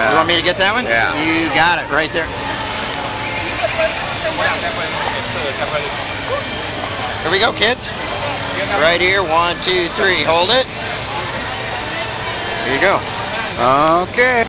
You want me to get that one? Yeah. You got it right there. Here we go, kids. Right here. 1, 2, 3. Hold it. Here you go. Okay.